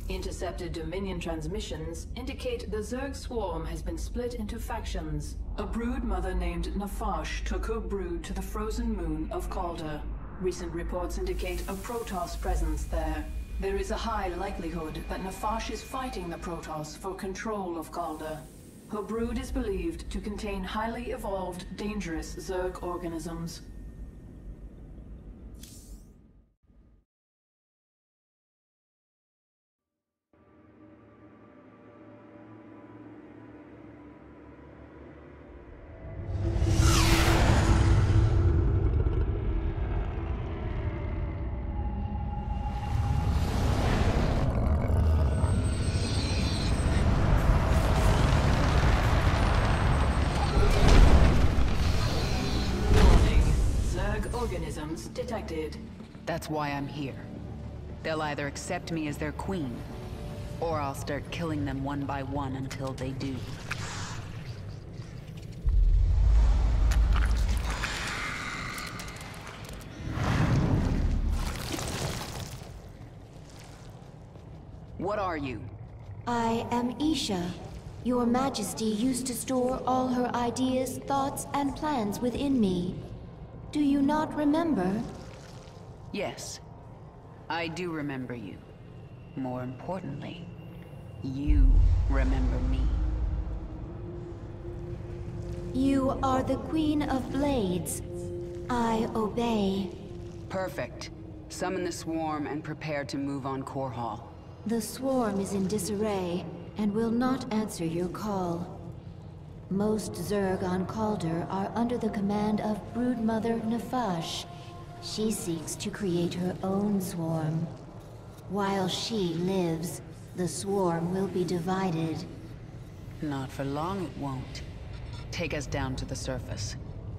Intercepted Dominion transmissions indicate the Zerg swarm has been split into factions. A brood mother named Nafash took her brood to the frozen moon of Calder. Recent reports indicate a Protoss presence there. There is a high likelihood that Nafash is fighting the Protoss for control of Calder. Her brood is believed to contain highly evolved, dangerous Zerg organisms. Organisms detected. That's why I'm here. They'll either accept me as their queen, or I'll start killing them one by one until they do. What are you? I am Isha. Your Majesty used to store all her ideas, thoughts, and plans within me. Do you not remember? Yes, I do remember you. More importantly, you remember me. You are the Queen of Blades. I obey. Perfect. Summon the swarm and prepare to move on Core Hall. The swarm is in disarray and will not answer your call. Most Zerg on Calder are under the command of Broodmother Nafash. She seeks to create her own swarm. While she lives, the swarm will be divided. Not for long it won't. Take us down to the surface.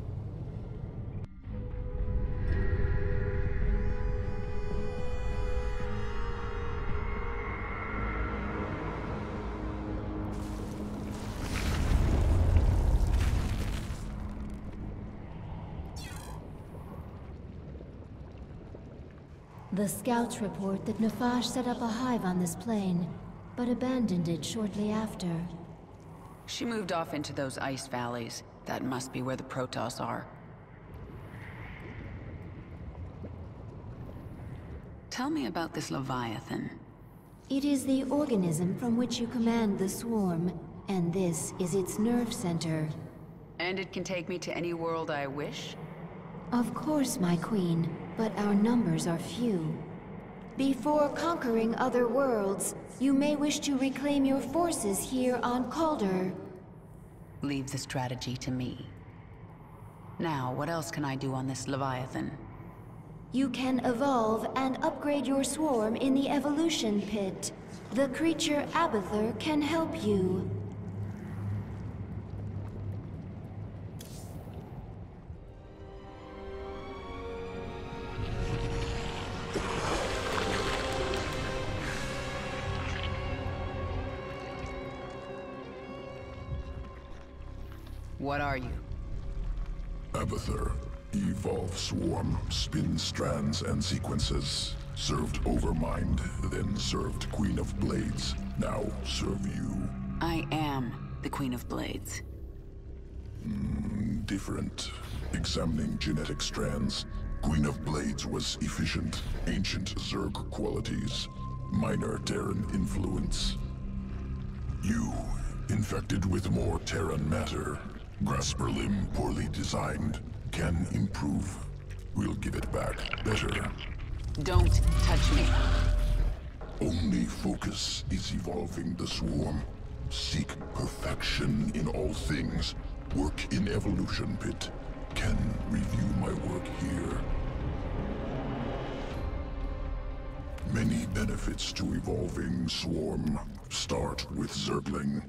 The scouts report that Nafash set up a hive on this plane, but abandoned it shortly after. She moved off into those ice valleys. That must be where the Protoss are. Tell me about this Leviathan. It is the organism from which you command the swarm, and this is its nerve center. And it can take me to any world I wish? Of course, my queen, but our numbers are few. Before conquering other worlds, you may wish to reclaim your forces here on Calder. Leave the strategy to me. Now, what else can I do on this Leviathan? You can evolve and upgrade your swarm in the evolution pit. The creature Abathur can help you. What are you? Abathur. Evolve swarm, spin strands and sequences. Served Overmind, then served Queen of Blades. Now serve you. I am the Queen of Blades. Different. Examining genetic strands. Queen of Blades was efficient, ancient Zerg qualities. Minor Terran influence. You, infected with more Terran matter. Grasper limb poorly designed. Can improve. We'll give it back better. Don't touch me. Only focus is evolving the swarm. Seek perfection in all things. Work in evolution pit. Can review my work here. Many benefits to evolving swarm. Start with Zergling.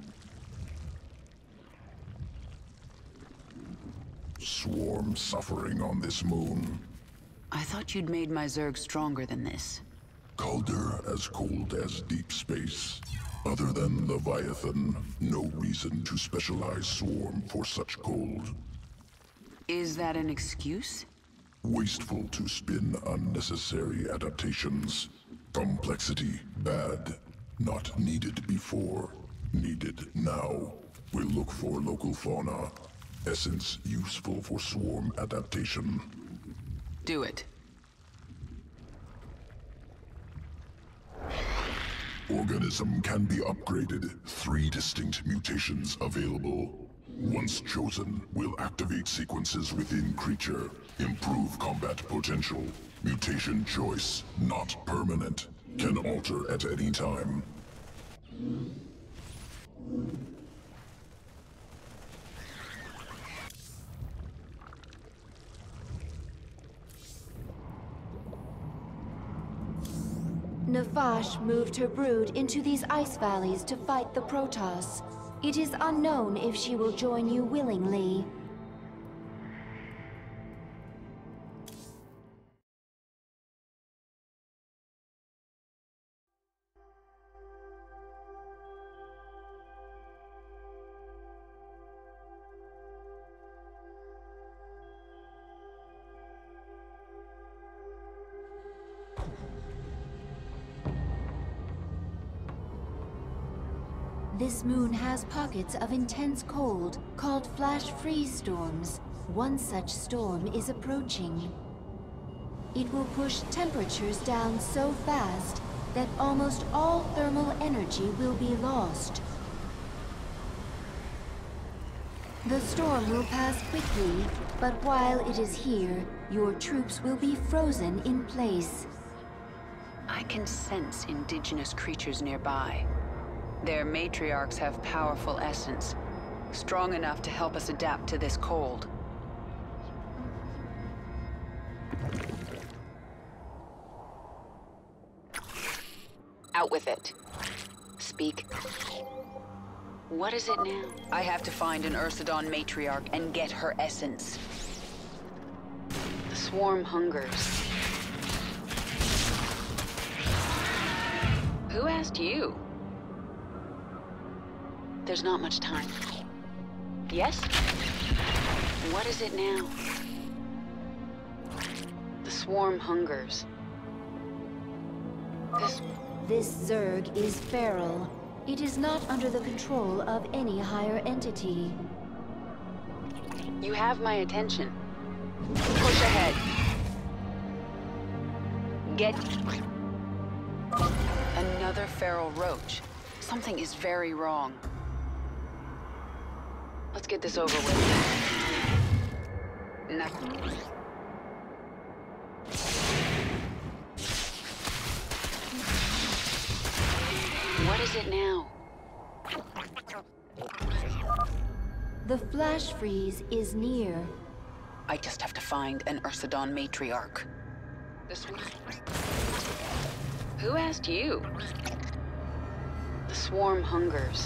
Swarm suffering on this moon. I thought you'd made my Zerg stronger than this. Calder as cold as deep space. Other than Leviathan, no reason to specialize swarm for such cold. Is that an excuse? Wasteful to spin unnecessary adaptations. Complexity bad. Not needed before, needed now. We'll look for local fauna. Essence useful for swarm adaptation. Do it. Organism can be upgraded. 3 distinct mutations available. Once chosen, will activate sequences within creature. Improve combat potential. Mutation choice, not permanent. Can alter at any time. Nafash moved her brood into these ice valleys to fight the Protoss. It is unknown if she will join you willingly. This moon has pockets of intense cold, called flash freeze storms. One such storm is approaching. It will push temperatures down so fast that almost all thermal energy will be lost. The storm will pass quickly, but while it is here, your troops will be frozen in place. I can sense indigenous creatures nearby. Their matriarchs have powerful essence, strong enough to help us adapt to this cold. Out with it. Speak. What is it now? I have to find an Ursadon matriarch and get her essence. The swarm hungers. Who asked you? There's not much time. Yes? What is it now? The swarm hungers. This Zerg is feral. It is not under the control of any higher entity. You have my attention. Push ahead. Get... Another feral roach. Something is very wrong. Let's get this over with. Nothing. What is it now? The flash freeze is near. I just have to find an Ursadon matriarch. This one? Who asked you? The swarm hungers.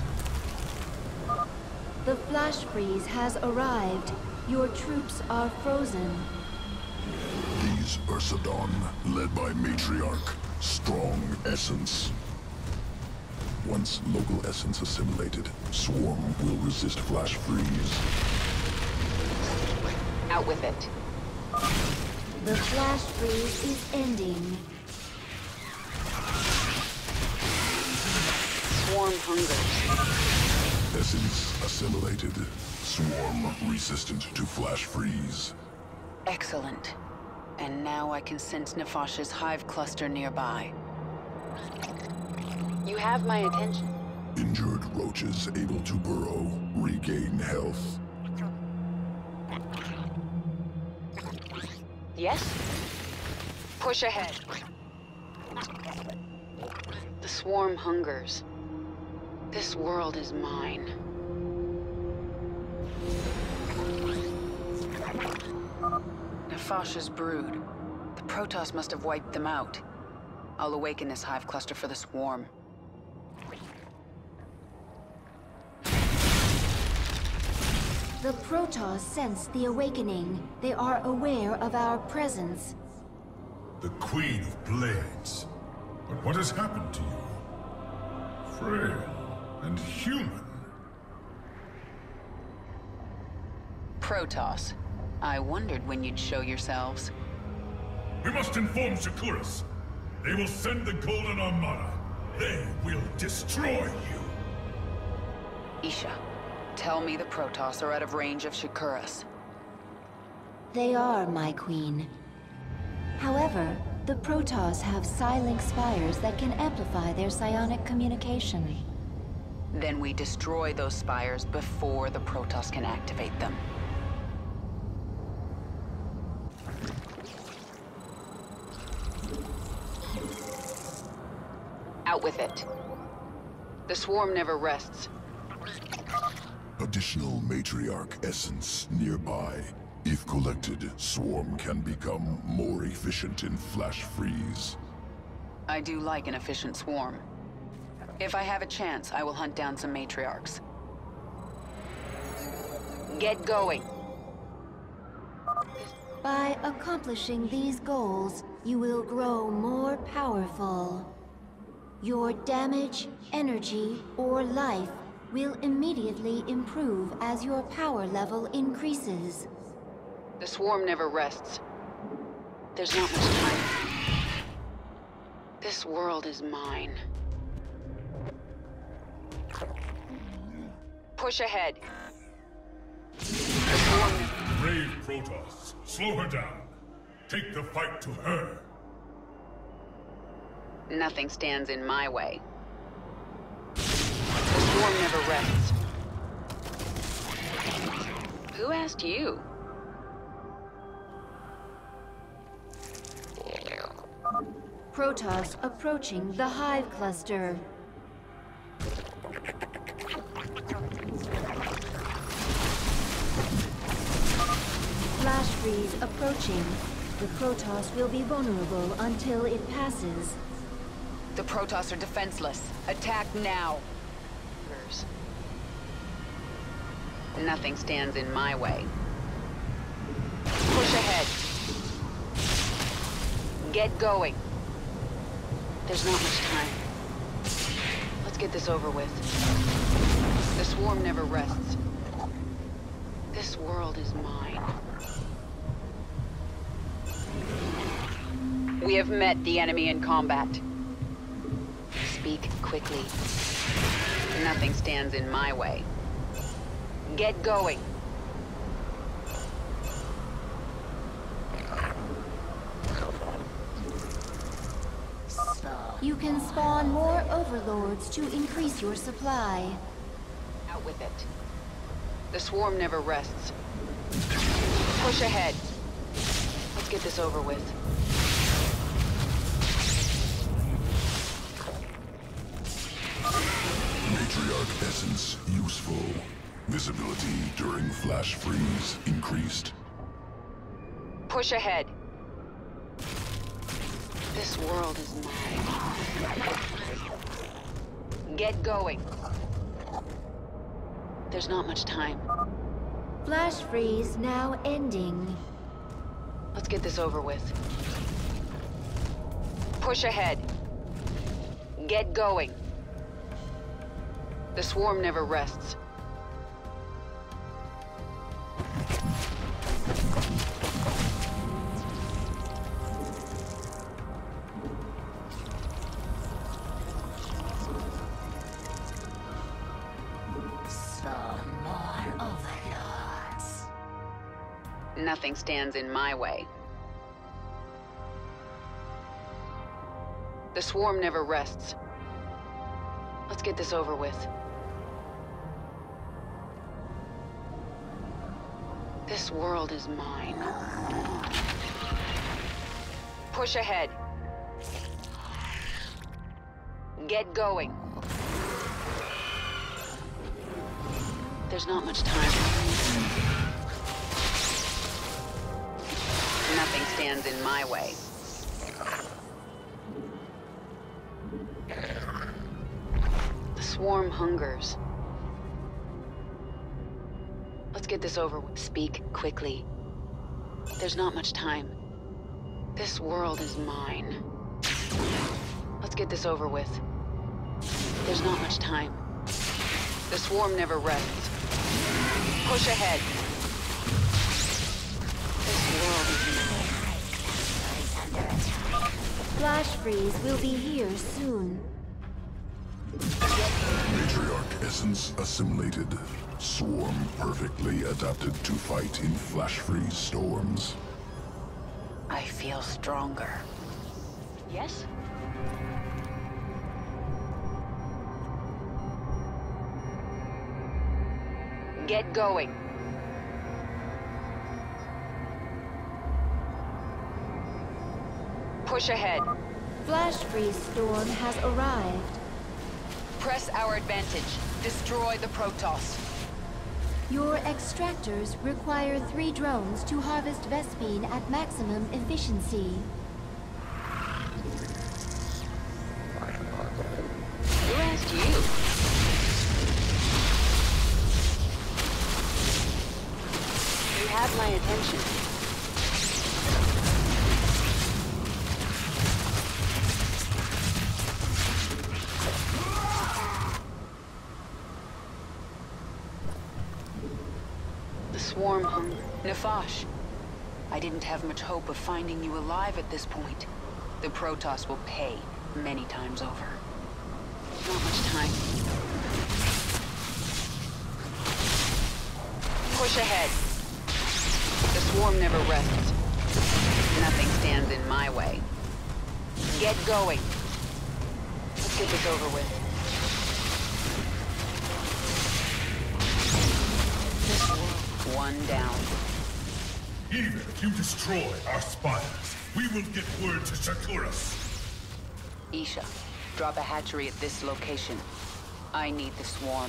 The flash freeze has arrived. Your troops are frozen. These Ursadon, led by Matriarch, strong essence. Once local essence assimilated, Swarm will resist flash freeze. Out with it. The flash freeze is ending. Swarm hungers. Essence assimilated. Swarm resistant to flash freeze. Excellent. And now I can sense Nefash's hive cluster nearby. You have my attention. Injured roaches able to burrow, regain health. Yes? Push ahead. The swarm hungers. This world is mine. Nefash's brood. The Protoss must have wiped them out. I'll awaken this hive cluster for the swarm. The Protoss sense the awakening. They are aware of our presence. The Queen of Blades. But what has happened to you? Frail and human. Protoss. I wondered when you'd show yourselves. We must inform Shakuras. They will send the Golden Armada. They will destroy you! Isha, tell me the Protoss are out of range of Shakuras. They are, my queen. However, the Protoss have Psi-Link spires that can amplify their psionic communication. Then we destroy those spires before the Protoss can activate them. Out with it. The swarm never rests. Additional matriarch essence nearby. If collected, Swarm can become more efficient in flash freeze. I do like an efficient swarm. If I have a chance, I will hunt down some matriarchs. Get going! By accomplishing these goals, you will grow more powerful. Your damage, energy, or life will immediately improve as your power level increases. The swarm never rests. There's not much time. This world is mine. Push ahead. The swarm... Brave Protoss, slow her down. Take the fight to her. Nothing stands in my way. The swarm never rests. Who asked you? Protoss approaching the Hive Cluster. Flash freeze approaching. The Protoss will be vulnerable until it passes. The Protoss are defenseless. Attack now. Nothing stands in my way. Push ahead. Get going. There's not much time. Let's get this over with. The swarm never rests. This world is mine. We have met the enemy in combat. Speak quickly. Nothing stands in my way. Get going. You can spawn more overlords to increase your supply. Out with it. The swarm never rests. Push ahead. Let's get this over with. Matriarch essence useful. Visibility during flash freeze increased. Push ahead. This world is mine. Get going. There's not much time. Flash freeze now ending. Let's get this over with. Push ahead. Get going. The swarm never rests. Nothing stands in my way. The swarm never rests. Let's get this over with. This world is mine. Push ahead. Get going. There's not much time. Nothing stands in my way. The swarm hungers. Let's get this over with. Speak quickly. There's not much time. This world is mine. Let's get this over with. There's not much time. The swarm never rests. Push ahead. This world is mine. Flash freeze will be here soon. Matriarch essence assimilated. Swarm perfectly adapted to fight in flash-freeze storms. I feel stronger. Yes? Get going. Push ahead. Flash freeze storm has arrived. Press our advantage. Destroy the Protoss. Your extractors require 3 drones to harvest Vespene at maximum efficiency. Who asked you? You have my attention. Swarm hunger. Nefesh, I didn't have much hope of finding you alive at this point. The Protoss will pay many times over. Not much time. Push ahead. The swarm never rests. Nothing stands in my way. Get going. Let's get this over with. One down. Even if you destroy our spires, we will get word to Shakuras. Isha, drop a hatchery at this location. I need the swarm.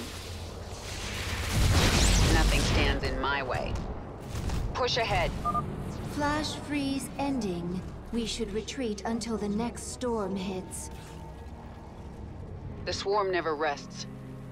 Nothing stands in my way. Push ahead. Flash freeze ending. We should retreat until the next storm hits. The swarm never rests.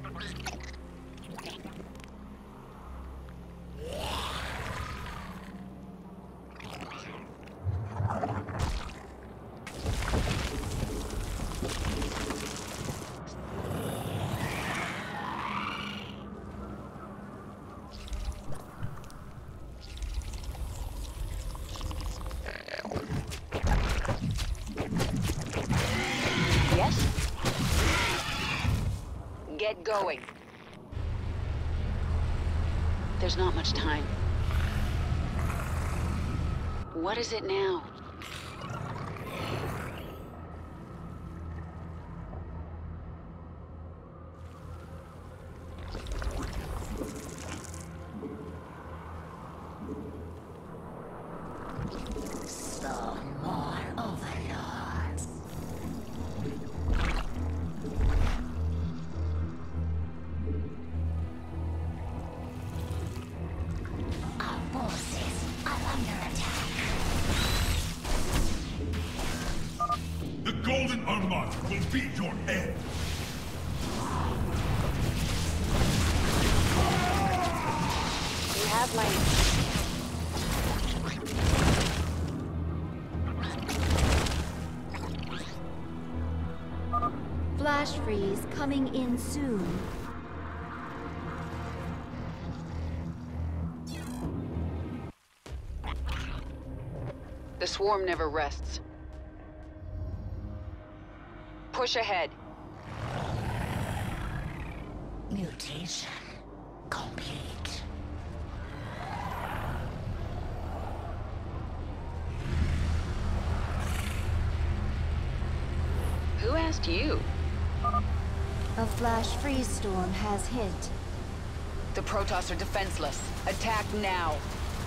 Get going. There's not much time. What is it now? Golden Armada will be your end. You have my... Flash freeze coming in soon. The swarm never rests. Push ahead. Mutation complete. Who asked you? A flash freeze storm has hit. The Protoss are defenseless. Attack now.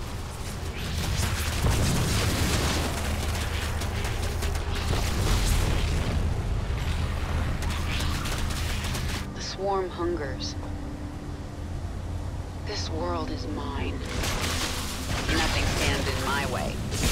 The swarm hungers. This world is mine. Nothing stands in my way.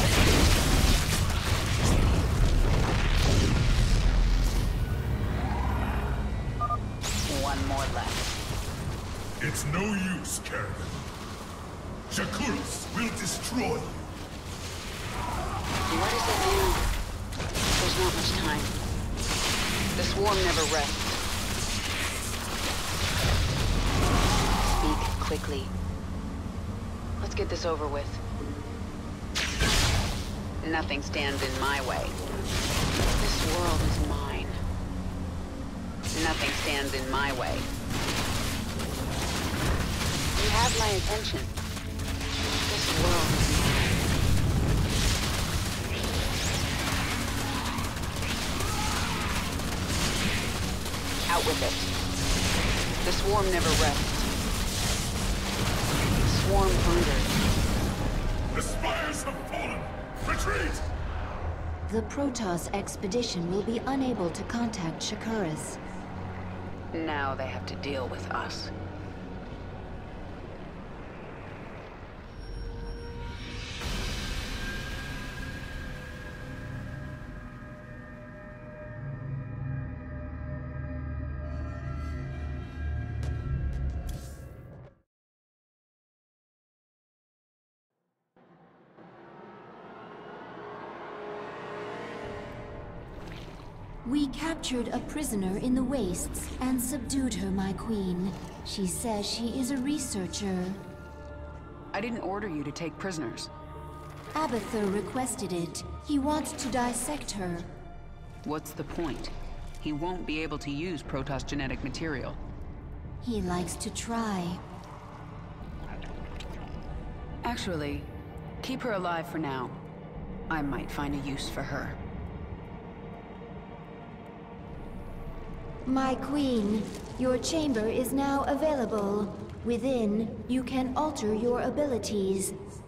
One more left. It's no use, Kerrigan. Shakuras will destroy you. What is it now? There's not much time. The swarm never rests. Speak quickly. Let's get this over with. Nothing stands in my way. This world is mine. Nothing stands in my way. You have my attention. This world is mine. Out with it. The swarm never rests. Swarm brooders. The spires have fallen! Retreat! The Protoss expedition will be unable to contact Shakuras. Now they have to deal with us. We captured a prisoner in the Wastes and subdued her, my queen. She says she is a researcher. I didn't order you to take prisoners. Abathur requested it. He wants to dissect her. What's the point? He won't be able to use Protoss genetic material. He likes to try. Actually, keep her alive for now. I might find a use for her. My queen, your chamber is now available. Within, you can alter your abilities.